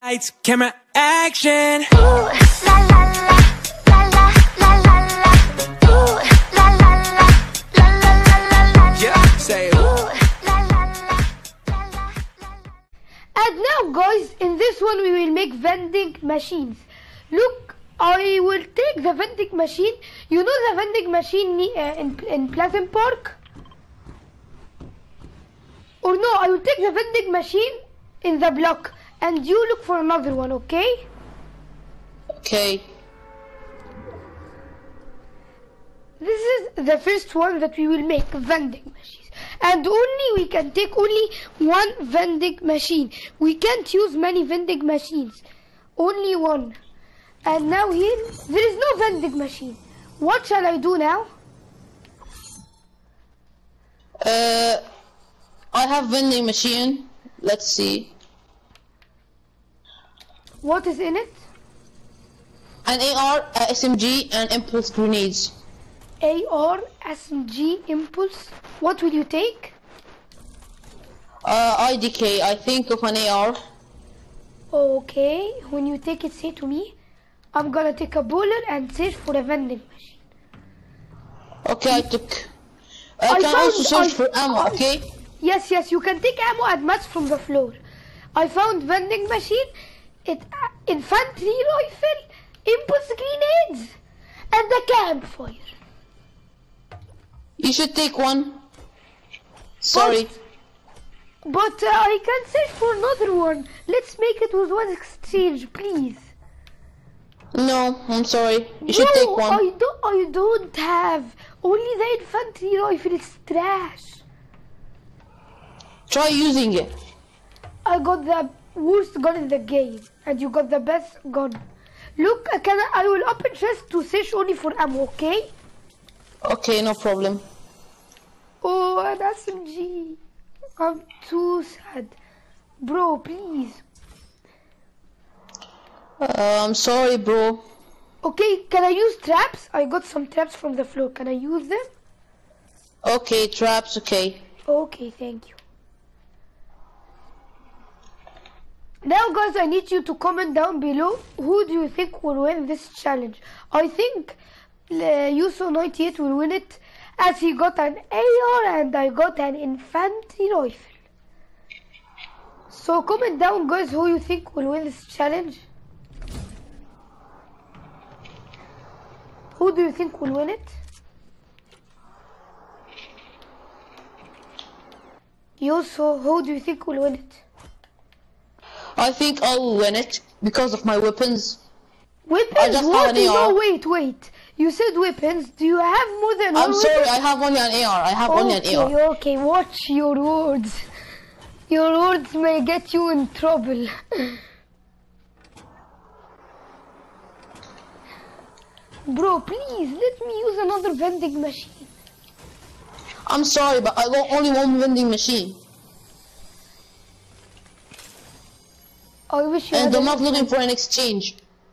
Lights, camera, action. Ooh, la la la, la la la la la. Ooh, la la la, la la la la la. Yeah, say it. Ooh, la la la, la la la la. And now guys, in this one we will make vending machines. Look, I will take the vending machine. You know the vending machine in Pleasant Park? Or no, I will take the vending machine in the block and you look for another one, okay? Okay. This is the first one that we will make, vending machines. And we can take only one vending machine. We can't use many vending machines. Only one. And now here, there is no vending machine. What shall I do now? I have vending machine. Let's see. What is in it? An AR, SMG, and impulse grenades. AR, SMG, Impulse. What will you take? IDK. I think of an AR. Okay, when you take it, say to me. I'm gonna take a bullet and search for a vending machine. Okay, I took. I can also search for ammo. Okay. Yes, you can take ammo and match from the floor. I found vending machine, infantry rifle, impulse grenades, and the campfire. You should take one. Sorry. But I can search for another one. Let's make it with one exchange, please. No, I'm sorry. You should take one. I don't have. Only the infantry rifle is trash. Try using it. I got the worst gun in the game, and you got the best gun. Look, I will open chest to search only for ammo, okay? Okay, no problem. Oh, an SMG. I'm too sad. Bro, please. I'm sorry, bro. Okay, can I use traps? I got some traps from the floor. Can I use them? Okay, traps, okay. Okay, thank you. Now guys, I need you to comment down below who do you think will win this challenge. I think Yuso98 will win it as he got an AR and I got an infantry rifle. So comment down guys who you think will win this challenge. Who do you think will win it? Yuso, who do you think will win it? I think I'll win it because of my weapons. Weapons? I just have an AR. No, wait. You said weapons. Do you have more than one I'm sorry, weapon? I have only an AR. I have only an AR. Okay, watch your words. Your words may get you in trouble. Bro, please, let me use another vending machine. I'm sorry, but I got only one vending machine. I wish you And had I'm not looking for an exchange.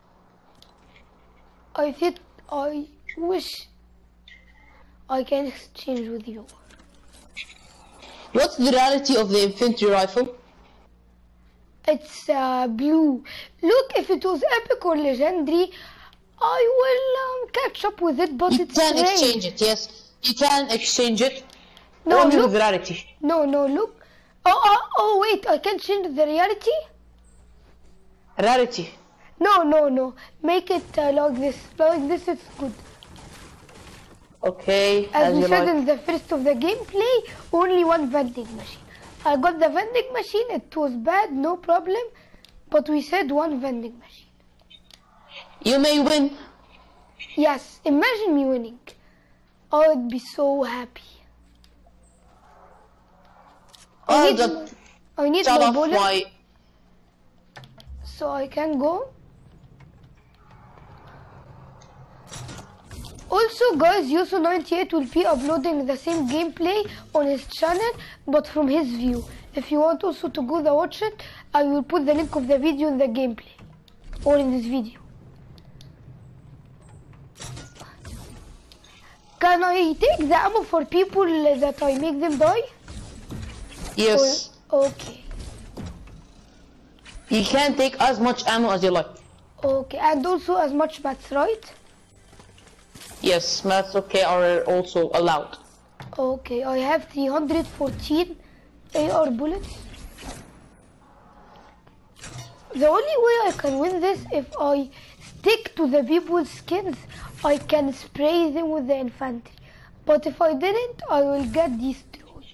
I wish I can exchange with you. What's the rarity of the infantry rifle? It's blue. Look, if it was epic or legendary, I will catch up with it, but You it's can rare. exchange it, yes. You can exchange it. No, only look. with rarity. No, look. Oh, wait, I can change the reality? Rarity. No. Make it like this. Like this is good. Okay, As we you said like. in the first of the gameplay, only one vending machine. I got the vending machine, it was bad, no problem. But we said one vending machine. You may win. Yes, imagine me winning. I would be so happy. I need Shut my off bullet, my... so I can go. Also guys, Yuso98 will be uploading the same gameplay on his channel, but from his view. If you want also to go there watch it, I will put the link of the video in the gameplay, or in this video. Can I take the ammo for people that I make them die? Yes. Okay. You can take as much ammo as you like. Okay, and also as much mats, right? Yes, mats okay are also allowed. Okay, I have 314 AR bullets. The only way I can win this if I stick to the people's skins, I can spray them with the infantry. But if I didn't, I will get destroyed.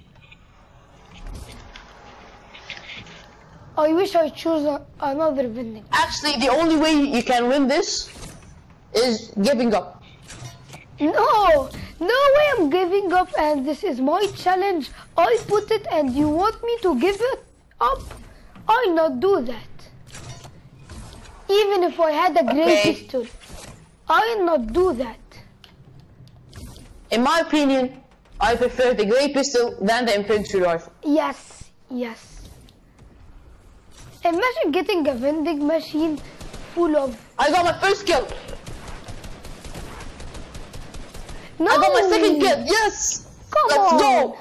I wish I chose another vending. Actually, the only way you can win this is giving up. No way I'm giving up, and this is my challenge. I put it and you want me to give it up? I'll not do that. Even if I had a great pistol, I'll not do that. In my opinion, I prefer the grey pistol than the infantry rifle. Yes. Imagine getting a vending machine full of... I got my first kill. No! I got my second kill. Yes. Come Let's on. go.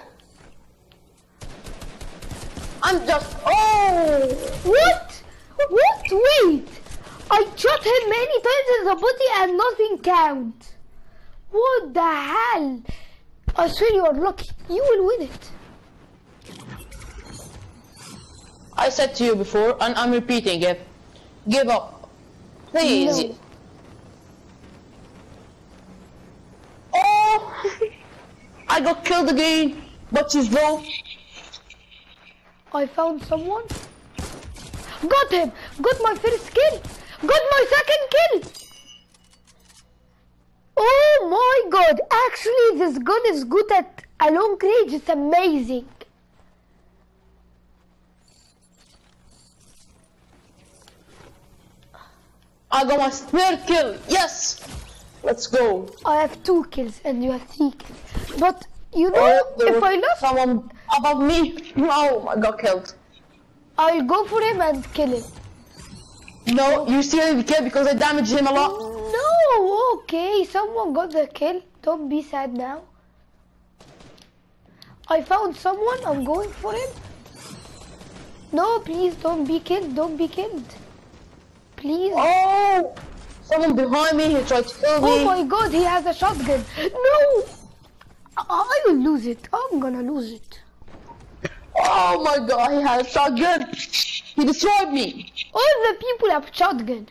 I'm just... Oh! What? Wait! I shot him many times in the body and nothing counts. What the hell? I swear you are lucky. You will win it. I said to you before, and I'm repeating it. Give up. Please. No. Oh! I got killed again, but he's low. I found someone. Got him! Got my first kill! Got my second kill! Oh my god! Actually, this gun is good at a long range. It's amazing. I got my third kill. Yes! Let's go. I have 2 kills and you have 3 kills. But you know, there if was I lost, someone above me. No, I got killed. I'll go for him and kill him. No, you still killed because I damaged him a lot. No, okay, someone got the kill. Don't be sad now. I found someone, I'm going for him. No, please don't be killed, don't be killed. Please. Oh! Someone behind me, he tried to kill me. Oh my god, he has a shotgun. No! I will lose it. I'm gonna lose it. Oh my god, he had a shotgun. He destroyed me. All the people have shotgun.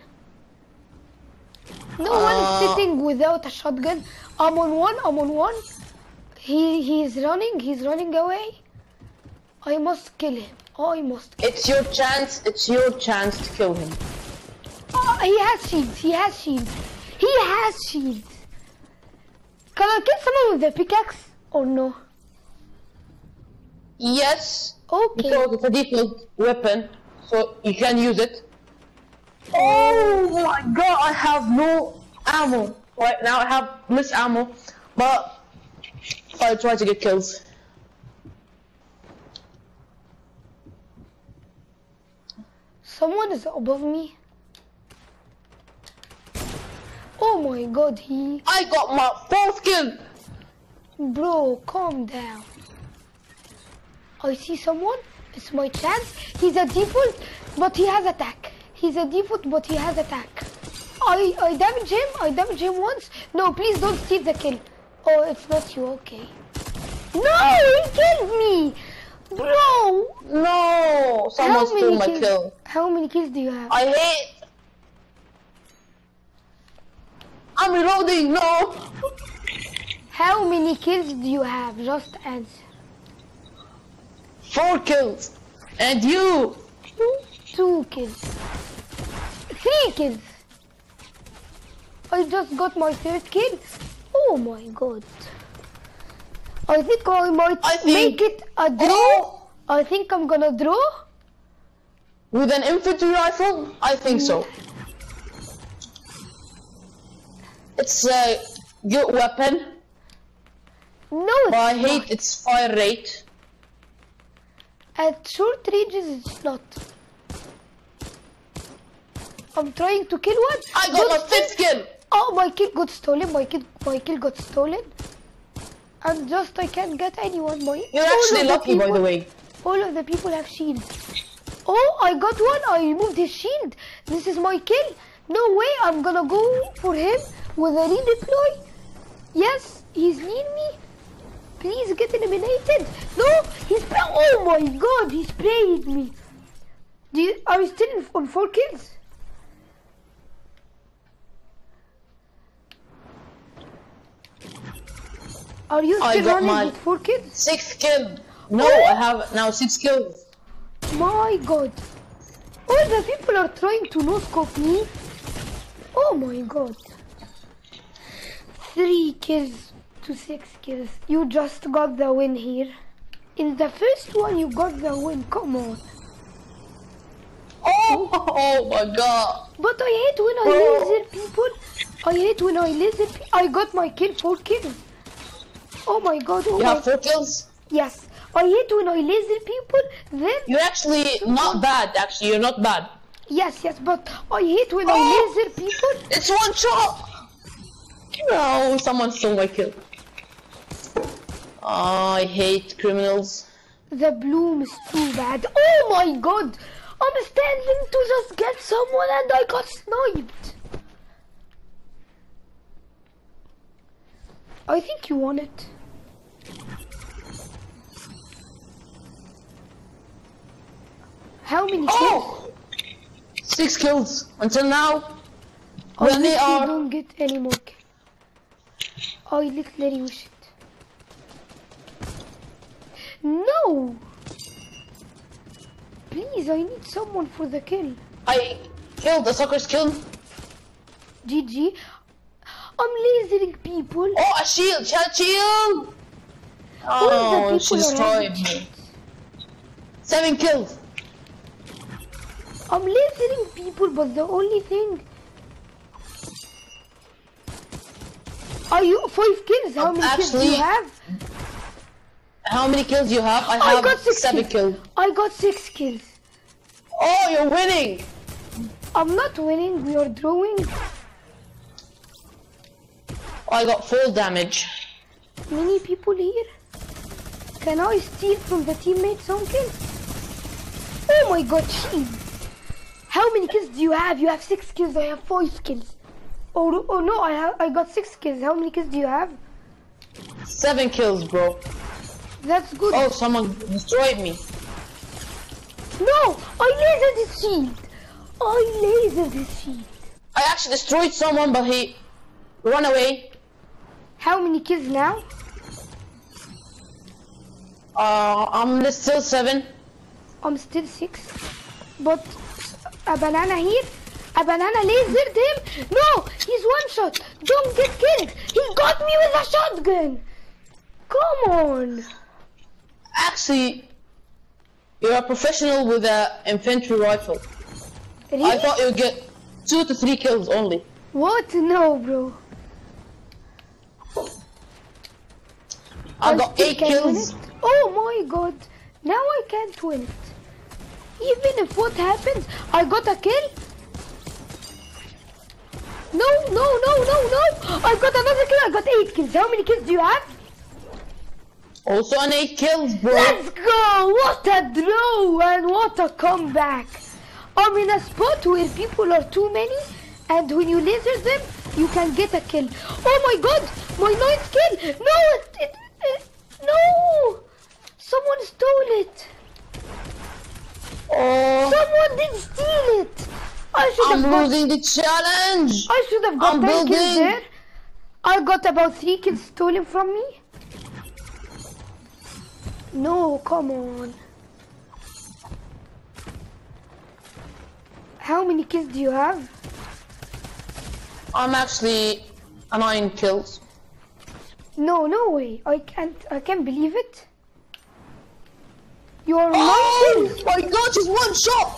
No one is sitting without a shotgun. I'm on one. He's running away. I must kill him. I must kill him. It's your chance to kill him. He has shields. Can I kill someone with the pickaxe or no? Yes. Okay. Because it's a default weapon, so you can use it. Oh my god, I have no ammo. Right now I have less ammo, but I'll try to get kills. Someone is above me. Oh my god, I got my 4th kill. Bro, calm down. I see someone. It's my chance. He's a default, but he has attack. I damage him once. No, please don't steal the kill. Oh, it's not you. Okay. No, he killed me. Bro. No, someone stole my kill. How many kills do you have? I hate. I'm reloading. No. How many kills do you have? Just answer. 4 kills. And you? 2 kills. 3 kills. I just got my 3rd kill. Oh my god. I think I might make it a draw. Oh. I think I'm gonna draw. With an infantry rifle? I think so. It's a good weapon. No, But I it's hate not. its fire rate. At short ranges, it's not. I'm trying to kill one. I got my 5th kill. Oh, my kill got stolen. My kill got stolen. And just I can't get anyone. You're actually lucky, by the way. All of the people have shields. Oh, I got one. I removed his shield. This is my kill. No way. I'm gonna go for him with a redeploy. Yes, he's near me. Please get eliminated. No, oh my god, he sprayed me. Are you still on 4 kills? Are you still running with 4 kills? 6th kill. No, I have now 6 kills. My god. All the people are trying to no-scope me. Oh my god. 3 kills to 6 kills. You just got the win here. In the first one you got the win. Come on. Oh my god. But I hate when I laser people. I hate when I laser people. I got my kill, 4 kills. Oh my god. Oh you have 4 kills? Yes. I hate when I laser people. Then you're actually not bad. Actually, you're not bad. Yes, but I hate when I laser people. It's one shot. No, someone stole my kill. I hate criminals. The bloom is too bad. Oh my god! I'm standing to just get someone and I got sniped. I think you won it. How many kills? 6 kills until now. I When they are don't get any more kills. I literally wish it. No! Please, I need someone for the kill. I killed the soccer's kill. GG. I'm lasering people. Oh, a shield! She had shield! Oh, she destroyed me. 7 kills. I'm lasering people, but the only thing... Are you 5 kills? How many kills do you have? How many kills do you have? I have got 7 kills. I got 6 kills. Oh, you're winning! I'm not winning, we are drawing. I got full damage. Many people here. Can I steal from the teammates some kills? Oh my god, shield. How many kills do you have? You have 6 kills, I have 5 kills. Oh no, I got 6 kills. How many kills do you have? 7 kills, bro. That's good. Oh, someone destroyed me. No, I lasered his shield. I lasered his shield. I actually destroyed someone, but he ran away. How many kills now? I'm still 7. I'm still 6. But a banana here. A banana lasered him. No, he's one shot. Don't get killed. He got me with a shotgun. Come on. Actually, you're a professional with an infantry rifle. Really? I thought you'd get 2 to 3 kills only. What? No, bro. I got 8 kills. Oh my god. Now I can't win it. Even if what happens, I got a kill. No. I got another kill. I got 8 kills. How many kills do you have? Also an 8 kills, bro. Let's go! What a draw and what a comeback. I'm in a spot where people are too many and when you laser them, you can get a kill. Oh my god! My 9th kill! No! No! Someone stole it! Oh, Someone did steal it! I'm losing the challenge! I should have got 10 kills building. there. I got about 3 kills stolen from me. No, come on. How many kills do you have? I'm actually 9 kills. No way. I can't believe it. You are 9 kills. My god, just one shot!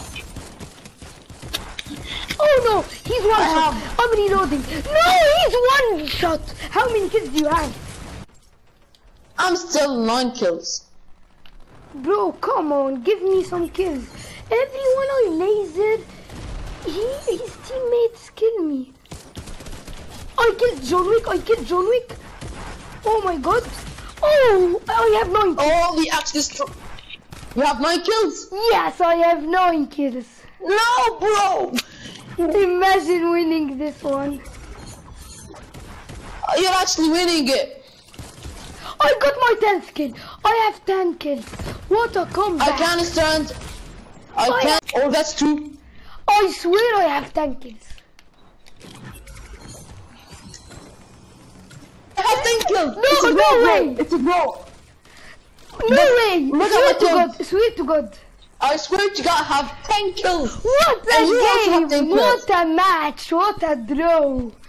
Oh no, he's one shot. I'm reloading. No, he's one shot. How many kills do you have? I'm still 9 kills. Bro, come on, give me some kills. Everyone I lasered, his teammates kill me. I killed John Wick. Oh my god. Oh, I have 9 kills. Oh, he actually You have 9 kills. Yes, I have 9 kills. No, bro. Imagine winning this one. You're actually winning it. I got my 10th kill. I have 10 kills. What a comeback. I can't stand. I can't. Oh, that's true. I swear I have 10 kills. I have 10 kills. No, It's a no bro, way. Bro. It's a bro. No way. look at Swear my to kills. God. Swear to God. I swear to God, I have 10 kills. What And you also a have 10 game. kills. What a match. What a draw.